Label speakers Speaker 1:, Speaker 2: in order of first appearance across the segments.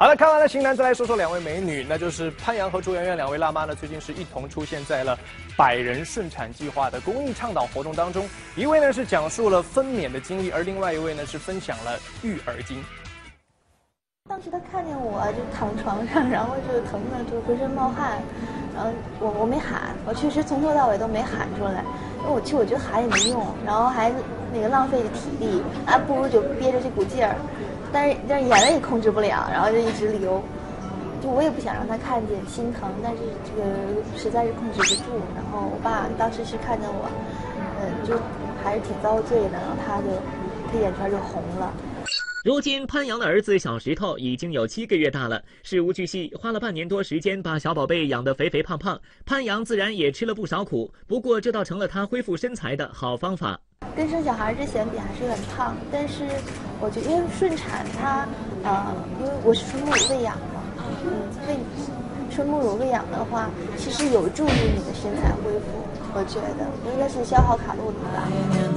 Speaker 1: 好了，看完了型男，再来说说两位美女，那就是潘阳和朱媛媛两位辣妈呢，最近是一同出现在了100人顺产计划的公益倡导活动当中。一位呢是讲述了分娩的经历，而另外一位呢是分享了育儿经。
Speaker 2: 当时他看见我就躺床上，然后就疼的就浑身冒汗，然后我没喊，我确实从头到尾都没喊出来，因为我觉得喊也没用，然后还那个浪费体力，啊不如就憋着这股劲儿，但是眼泪也控制不了，然后就一直流，就我也不想让他看见心疼，但是这个实在是控制不住。然后我爸当时是看见我，就还是挺遭罪的，然后他眼圈就红了。
Speaker 3: 如今潘阳的儿子小石头已经有7个月大了，事无巨细，花了半年多时间把小宝贝养得肥肥胖胖，潘阳自然也吃了不少苦，不过这倒成了他恢复身材的好方法。
Speaker 2: 跟生小孩之前比还是有点胖，但是我觉得因为顺产它，因为我是纯母乳喂养嘛，纯母乳喂养的话，其实有助于你的身材恢复，我觉得应该是消耗卡路里吧。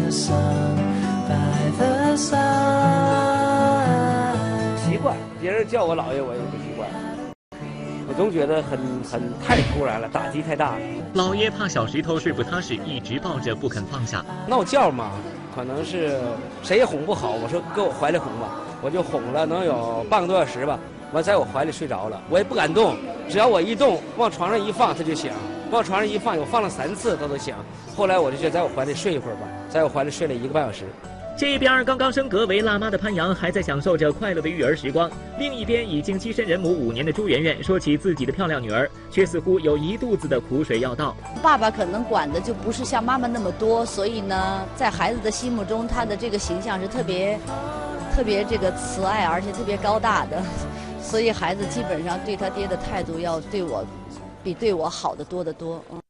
Speaker 4: 习惯，别人叫我姥爷我也不习惯，我总觉得太突然了，打击太大了。
Speaker 3: 姥爷怕小石头睡不踏实，一直抱着不肯放下。
Speaker 4: 闹觉嘛，可能是谁也哄不好，我说搁我怀里哄吧，我就哄了能有半个多小时吧，完在我怀里睡着了，我也不敢动，只要我一动往床上一放他就响，往床上一放，我放了3次他都响。后来我就觉得在我怀里睡一会儿吧，在我怀里睡了1个半小时。
Speaker 3: 这边刚刚升格为辣妈的潘阳还在享受着快乐的育儿时光，另一边已经跻身人母5年的朱媛媛说起自己的漂亮女儿，却似乎有一肚子的苦水要倒。
Speaker 5: 爸爸可能管的就不是像妈妈那么多，所以呢，在孩子的心目中，他的这个形象是特别这个慈爱，而且特别高大的，所以孩子基本上对他爹的态度要比对我好得多得多。